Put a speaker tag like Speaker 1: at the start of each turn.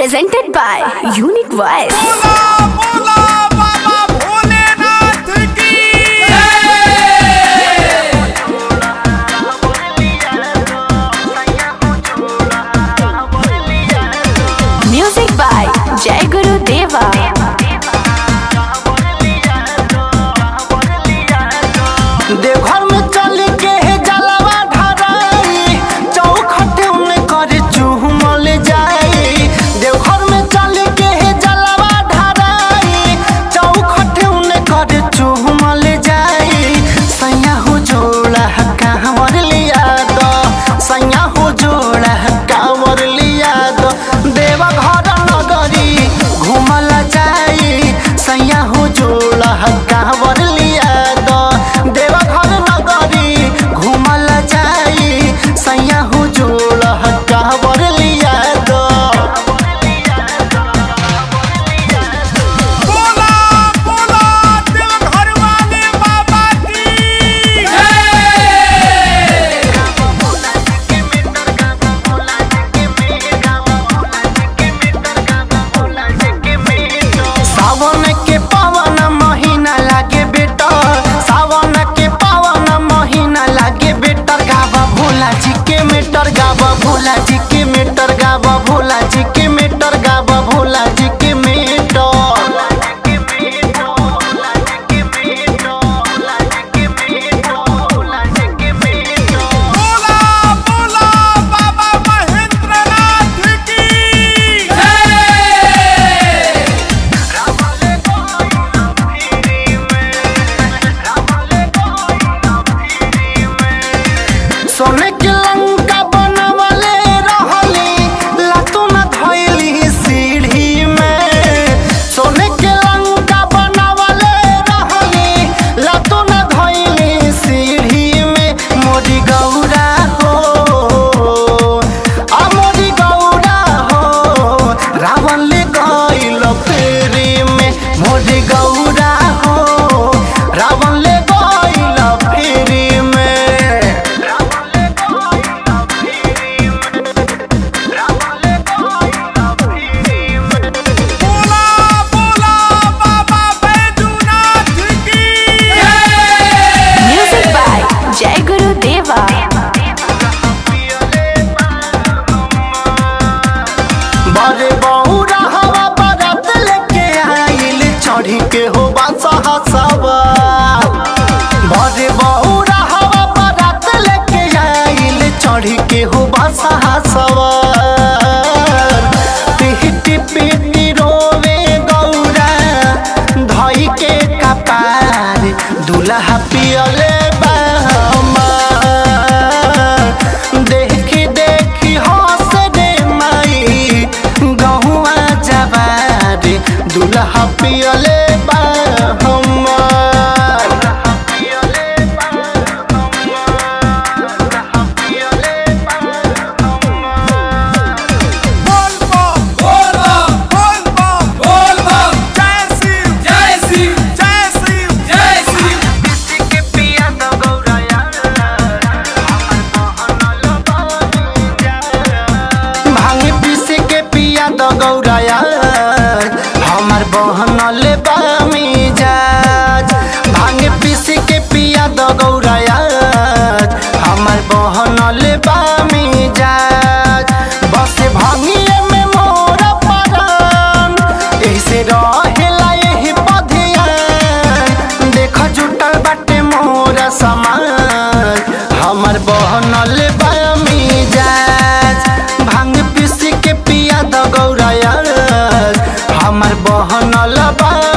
Speaker 1: presented by Unique Voice. Music by Jai Guru Deva.
Speaker 2: Deoghar में चल के जलवा ढराई चौखट में कर चूमल जाई। देवघर में चल के जलवा ढराई चौखट में कर चूमल जाई। सैया हो जोड़ा कांवर लिया दो, सैया हो जोड़ा कांवर लिया दो। देवघर नगरी घूमल जाई, सैया हो जोड़ा कांवर लिया दो। देवघर नगरी घूमल जाई, सैया हो जोड़ा कांवर लिया दो। सावन के पावन महीना लागे बेटा, सावन के पावन महीना लागे बेटा। गावा भोला जी के मीटर, गावा भोला जी के मीटर, गावा भोला जी के मीटर, गावा भोला जी के मीटर। सोने के लंका बनवले रहली लातू न धइली सीढ़ी में। सोने के लंका बनवले रहली लातू न धइली सीढ़ी में। मोरी गौरा हो आ मोरी गौरा हो रावण ले गइल फेरी में। मोरी गौरा हो रावण ले गइल फेरी में।
Speaker 1: Music by Jai Guru Deva.
Speaker 2: बड़े बहुरा हवा बारात लेके आइल चढ़ी के हो बादशाह सवार। बड़े बहुरा हवा बारात लेके आइल चढ़ी के हो बादशाह सवार। पीटी पीटी रोवे गौरा धई के कपार, दूल्हा पियले देखी देखी हंस रे माई गहुआ जवार। दूल्हा पियले बा हमार। भांग पीस के पिया दो गौराया हमार बहन ले मिजाज। भांग पीस के पिया दो गौराया हमार बहन ले मिजाज। बस भांगिए में मोर परान ऐसे रहेला यही पधियान। देख जुटल बाटे मोर समाज हमार बहन ले मिजाज। भांग पीस के पिया दो गौराया हमार बहन लबा